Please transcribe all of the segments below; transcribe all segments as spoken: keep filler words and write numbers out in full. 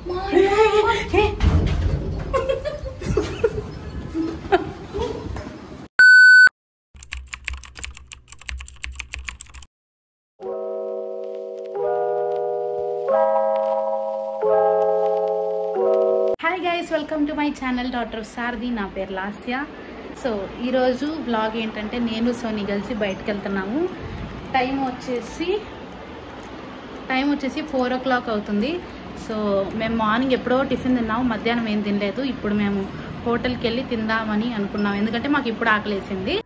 Hi guys, welcome to my channel doctor Sarathi. నా పేరు Lasya. So ఈరోజు బ్లాగ్ ఏంటంటే నేను సోని కలిసి బయటకు వెళ్తున్నాము. టైం వచ్చేసి టైం వచ్చేసి ఫోర్ ఓ క్లాక్ అవుతుంది. సో మేము మార్నింగ్ ఎప్పుడో టిఫిన్ తిన్నాము, మధ్యాహ్నం ఏం తినలేదు. ఇప్పుడు మేము హోటల్కి వెళ్ళి తిందామని అనుకున్నాం, ఎందుకంటే మాకు ఇప్పుడు ఆకలేసింది.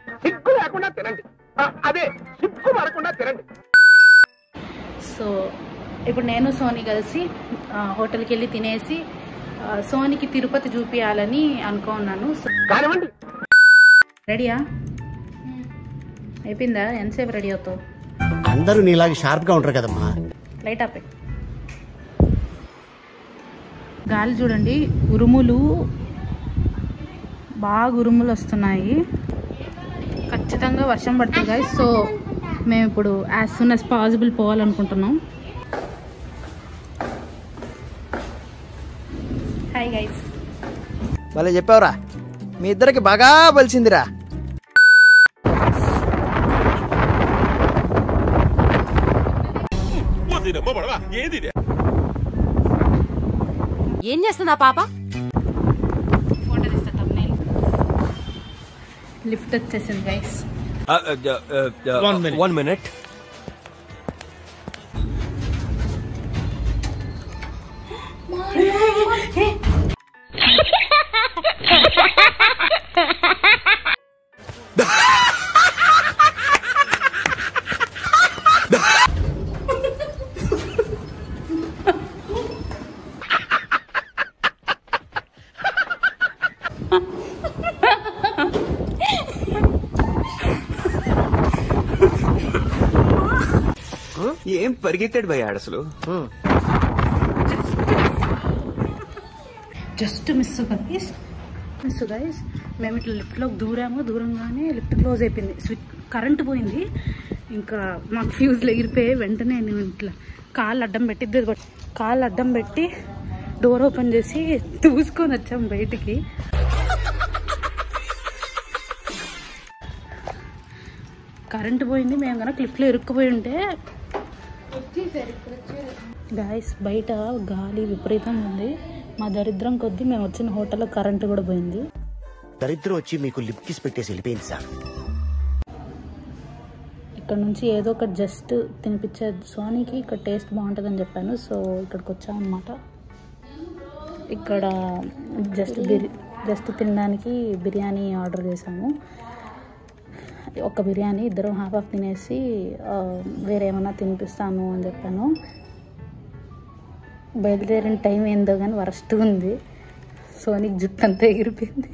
సో ఇప్పుడు నేను సోని కలిసి హోటల్కి వెళ్ళి తినేసి సోనికి తిరుపతి చూపించాలని అనుకున్నాను. రెడీయా? అయిపోయిందా? ఎంతసేపు రెడీ అవుతావు? అందరూ నీలాగా షార్ప్ గా ఉంటారు కదమ్మా. లైట్ ఆపే. గాలి చూడండి, ఉరుములు బాగా ఉరుములు వస్తున్నాయి. ఖచ్చితంగా వర్షం పడుతుంది గైస్. సో మేము ఇప్పుడు యాజ్ సూన్ యాజ్ పాసిబుల్ పోవాలనుకుంటున్నాం. Hi guys. భలే చెప్పావురా, మీ ఇద్దరికి బాగా బలిసిందిరా. ఏం చేస్తుందా పాప? ఫోటో తీస్తా. లిఫ్ట్ వచ్చేసింది గైస్. One minute. ఏం పరిగెత్తాడు భయ్యాడు అసలు. Just miss guys, miss guys. మేము ఇట్లా లిఫ్ట్లోకి దూరాము, దూరంగానే లిఫ్ట్ క్లోజ్ అయిపోయింది. స్విచ్ కరెంట్ పోయింది. ఇంకా మాకు ఫ్యూజ్లు ఎగిరిపోయి వెంటనే నేను ఇట్లా కాళ్ళు అడ్డం పెట్టి కాళ్ళు అడ్డం పెట్టి డోర్ ఓపెన్ చేసి చూసుకొని వచ్చాం బయటికి. కరెంట్ పోయింది. మేము కనుక లిఫ్ట్లో ఇరుక్కుపోయి ఉంటే గాయస్, బయట గాలి విపరీతంగా ఉంది. మా దరిద్రం కొద్దీ మేము వచ్చిన హోటల్లో కరెంట్ కూడా పోయింది. దరిద్రం వచ్చి మీకు లిప్ కిస్ పెట్టేసి వెళ్ళిపోయింది సార్. ఇక్కడ నుంచి ఏదో ఒకటి జస్ట్ తినిపించే సోనికి ఇక్కడ టేస్ట్ బాగుంటుందని చెప్పాను. సో ఇక్కడికి వచ్చామన్నమాట. ఇక్కడ జస్ట్ బిర్యా జస్ట్ తినడానికి బిర్యానీ ఆర్డర్ చేసాము. ఒక బిర్యానీ ఇద్దరం హాఫ్ హాఫ్ తినేసి వేరేమన్నా తినిపిస్తాను అని చెప్పాను. బయలుదేరిన టైం ఏందో కానీ వరస్ట్ ఉంది. సోనికి జుట్టు అంతా ఎగిరిపోయింది.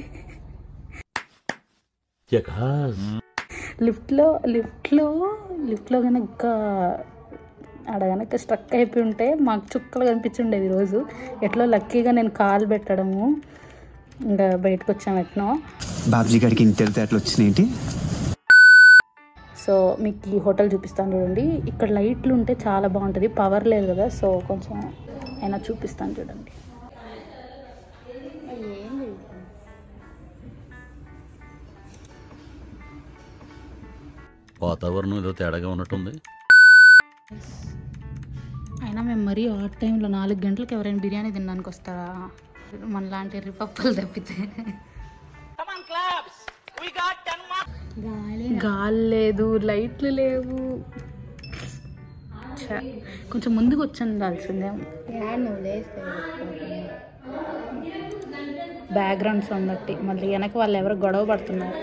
లిఫ్ట్లో లిఫ్ట్లో లిఫ్ట్లో కనుక ఆడ కనుక స్ట్రక్ అయిపోయి ఉంటే మాకు చుక్కలు కనిపించుండేది ఈరోజు. ఎట్లో లక్కీగా నేను కాలు పెట్టడము ఇంకా బయటకు వచ్చాము. ఎట్నో బాబ్జీ గారికి ఇంత అట్లా వచ్చినాయి. సో మీకు ఈ హోటల్ చూపిస్తాను చూడండి. ఇక్కడ లైట్లు ఉంటే చాలా బాగుంటుంది, పవర్ లేదు కదా. సో కొంచెం అయినా చూపిస్తాను చూడండి. వాతావరణం ఏదో తేడాగా ఉన్నట్టుంది. అయినా మేము మరీ ఆ టైంలో నాలుగు గంటలకు ఎవరైనా బిర్యానీ తినడానికి వస్తారా? మన లాంటి రిపప్పులు తప్పితే. గాలి లేదు, లైట్లు లేవు. కొంచెం ముందుకు వచ్చి ఉండాల్సిందే. బ్యాక్గ్రౌండ్ సౌండ్ బట్టి మళ్ళీ వెనక వాళ్ళు ఎవరు గొడవ పడుతున్నారు.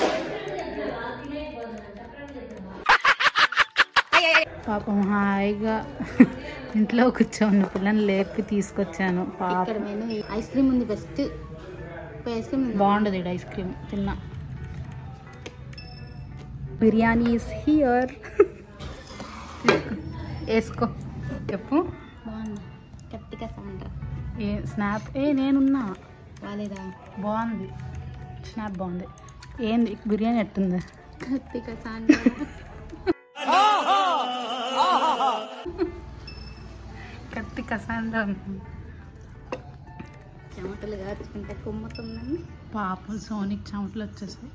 పాపం హాయిగా ఇంట్లో కూర్చోన్న పిల్లని లేపి తీసుకొచ్చాను. పాపం ఐస్ క్రీమ్ ఉంది, బెస్ట్ ఐస్ క్రీమ్ బాగుండదు. ఐస్ క్రీమ్ తిన్నా. Biryani is here. వేసుకో, చెప్పు. బాగుంది. కత్తిక సాండ్రా ఏ స్నాప్? ఏ నేనున్నా. బాలేదా? బాగుంది, స్నాప్ బాగుంది. ఏంది బిర్యానీ ఎట్టుంది? కత్తిక సాండ్రా. కత్తి కసాండ్రా. చెమటలు కాచుకుంటే కుమ్ముతుందని. పాపం సోనికి చెమటలు వచ్చేసాయి.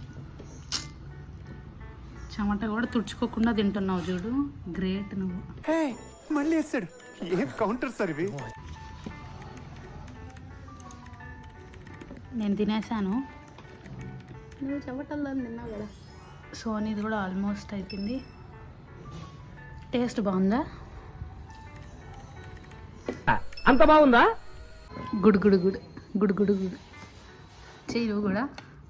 చెమట కూడా తుడుచుకోకుండా తింటున్నావు చూడు, గ్రేట్ నువ్వు. మళ్ళీ వేస్తాడు. ఏం కౌంటర్ సార్ ఇవి? నేను తినేసాను. నువ్వు చెమటల్లో తిన్నావు కదా. సోనీది కూడా ఆల్మోస్ట్ అయిపోయింది. టేస్ట్ బాగుందా? అంత బాగుందా? Good good good good good good చెయ్యి నువ్వు కూడా.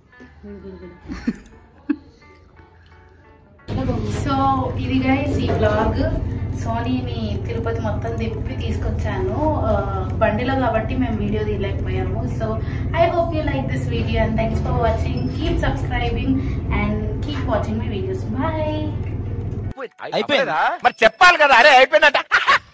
సో ఇది గైస్ ఈ బ్లాగ్. సోనీని తిరుపతి మొత్తం తిప్పి తీసుకొచ్చాను బండిలో, కాబట్టి మేము వీడియో తీయలేకపోయాము. So I hope you like this video and thanks for watching. Keep subscribing and keep watching my videos. Bye. అయిపోయిందా? మరి చెప్పాలి కదా. అరే అయిపోయినట్ట.